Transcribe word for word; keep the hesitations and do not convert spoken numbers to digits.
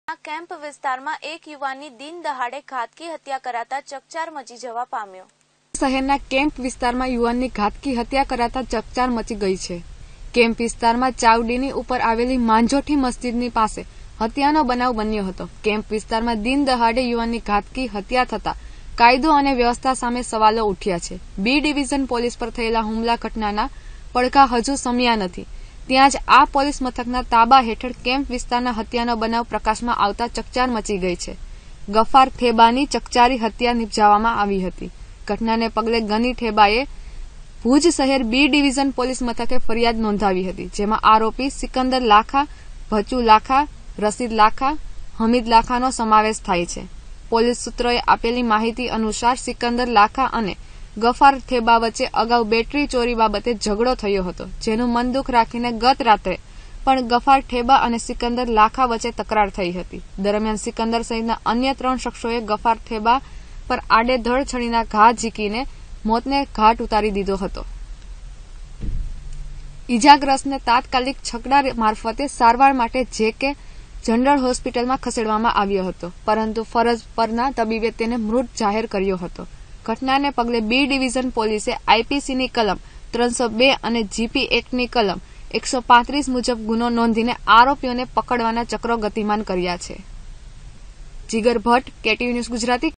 Camp વિસ્તારમાં એક યુવાનની દિન દહાડે ઘાતકી હત્યા કરાતા ચકચાર મચી જવા પામ્યો। શહેરના કેમ્પ વિસ્તારમાં યુવાનની ઘાતકી હત્યા કરાતા ચકચાર મચી ગઈ છે। કેમ્પ વિસ્તારમાં ચાવડીની ઉપર આવેલી માંજોઠી મસ્જિદની પાસે હત્યાનો બનાવ બન્યો હતો। કેમ્પ વિસ્તારમાં દિન દહાડે યુવાનની ઘાતકી હત્યા થતા કાયદો અને વ્યવસ્થા સામે સવાલો ઉઠ્યા છે। બી ડિવિઝન પોલીસ પર થયેલા હુમલા ઘટનાના પડઘા હજુ શમ્યા નથી। ત્યાં જ આ પોલીસ મથકના તાબા હેઠળ કેમ્પ વિસ્તારના હત્યાનો બનાવ પ્રકાશમાં આવતા ચકચાર મચી ગઈ છે। ગફાર થેબાની ચકચારી હત્યા નિપજાવવામાં આવી હતી। ઘટનાને પગલે ગની થેબાએ ભુજ શહેર બી ડિવિઝન પોલીસ મથકે ફરિયાદ નોંધાવી હતી, જેમાં આરોપી સિકંદર લાખા, ભચુ લાખા, રશીદ લાખા, હમીદ લાખાનો સમાવેશ થાય છે। પોલીસ સૂત્રોએ આપેલી માહિતી અનુસાર સિકંદર લાખા અને ગફાર થેબા વચ્ચે અગાઉ બેટરી ચોરી બાબતે ઝઘડો થયો હતો, જેનું મન દુઃખ રાખીને ગત રાત્રે પણ ગફાર થેબા અને સિકંદર લાખા વચ્ચે તકરાર થઈ હતી। દરમિયાન સિકંદર સહિતના અન્ય ત્રણ શખ્સોએ ગફાર થેબા પર આડેધડ છરીના ઘા ઝીકીને મોતને ઘાટ ઉતારી દીધો હતો। ઈજાગ્રસ્તને તાત્કાલિક છકડા મારફતે સારવાર માટે જે કે જનરલ હોસ્પિટલમાં ખસેડવામાં આવ્યો હતો, પરંતુ ફરજ પરના તબીબે તેને મૃત જાહેર કર્યો હતો। ઘટનાને પગલે બી ડિવિઝન પોલીસે આઈપીસીની કલમ ત્રણસો બે અને જીપી એક્ટની કલમ એકસો પાંત્રીસ મુજબ ગુનો નોંધીને આરોપીઓને પકડવાના ચક્રો ગતિમાન કર્યા છે। Jigar Bhatt, KTV news Gujarati.